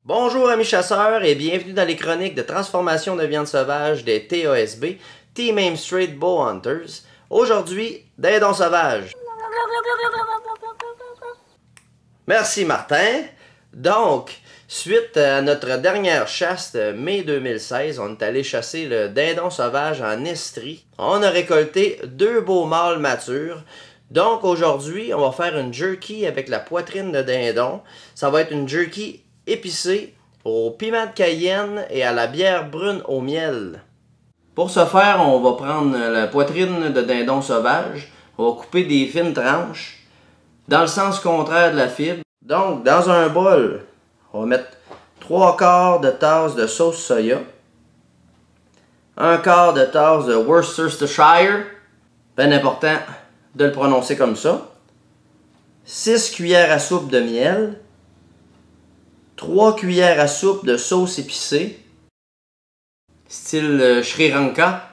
Bonjour amis chasseurs et bienvenue dans les chroniques de transformation de viande sauvage des TASB, Team Aim Straight Bow Hunters. Aujourd'hui, dindon sauvage. Merci Martin. Donc, suite à notre dernière chasse de mai 2016, on est allé chasser le dindon sauvage en Estrie. On a récolté 2 beaux mâles matures. Donc aujourd'hui, on va faire une jerky avec la poitrine de dindon. Ça va être une jerky épicée au piment de Cayenne et à la bière brune au miel. Pour ce faire, on va prendre la poitrine de dindon sauvage. On va couper des fines tranches dans le sens contraire de la fibre. Donc, dans un bol, on va mettre 3/4 de tasse de sauce soya, 1/4 de tasse de Worcestershire, bien important de le prononcer comme ça, 6 cuillères à soupe de miel, 3 cuillères à soupe de sauce épicée, style Sri Lanka,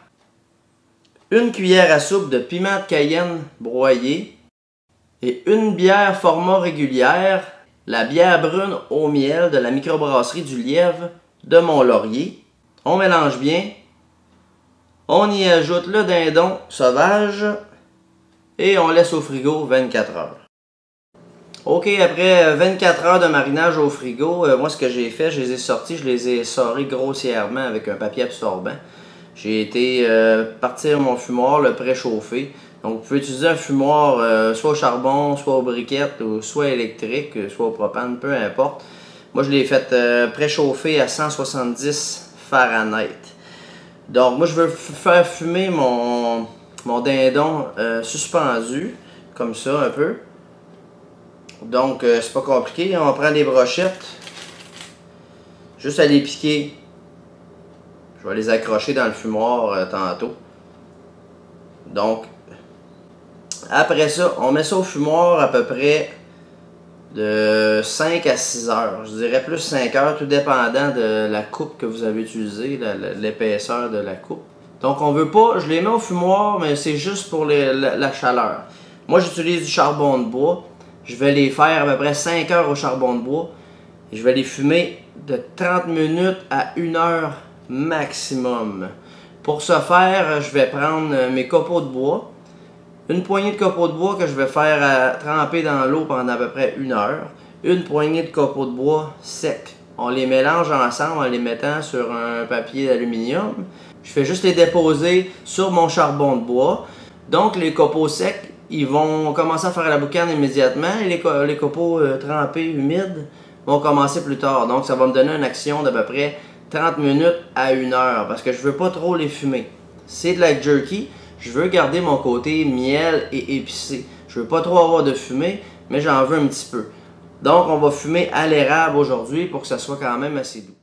1 cuillère à soupe de piment de Cayenne broyé et une bière format régulière, la bière brune au miel de la microbrasserie du Lièvre de Mont-Laurier. On mélange bien, on y ajoute le dindon sauvage et on laisse au frigo 24 heures. Ok, après 24 heures de marinage au frigo, moi ce que j'ai fait, je les ai sortis, je les ai essorés grossièrement avec un papier absorbant. J'ai été partir mon fumoir, le préchauffer. Donc vous pouvez utiliser un fumoir soit au charbon, soit au briquette, ou soit électrique, soit au propane, peu importe. Moi je l'ai fait préchauffer à 170 Fahrenheit. Donc moi je veux faire fumer mon dindon suspendu, comme ça un peu. Donc, c'est pas compliqué, on prend des brochettes, juste à les piquer. Je vais les accrocher dans le fumoir tantôt. Donc, après ça, on met ça au fumoir à peu près de 5 à 6 heures. Je dirais plus 5 heures, tout dépendant de la coupe que vous avez utilisée, l'épaisseur de la coupe. Donc, on veut pas, je les mets au fumoir, mais c'est juste pour la chaleur. Moi, j'utilise du charbon de bois. Je vais les faire à peu près 5 heures au charbon de bois. Et je vais les fumer de 30 minutes à 1 heure maximum. Pour ce faire, je vais prendre mes copeaux de bois. Une poignée de copeaux de bois que je vais faire tremper dans l'eau pendant à peu près 1 heure. Une poignée de copeaux de bois secs. On les mélange ensemble en les mettant sur un papier d'aluminium. Je fais juste les déposer sur mon charbon de bois. Donc les copeaux secs, ils vont commencer à faire la boucane immédiatement et les copeaux trempés, humides, vont commencer plus tard. Donc ça va me donner une action d'à peu près 30 minutes à 1 heure parce que je veux pas trop les fumer. C'est de la jerky, je veux garder mon côté miel et épicé. Je veux pas trop avoir de fumée, mais j'en veux un petit peu. Donc on va fumer à l'érable aujourd'hui pour que ça soit quand même assez doux.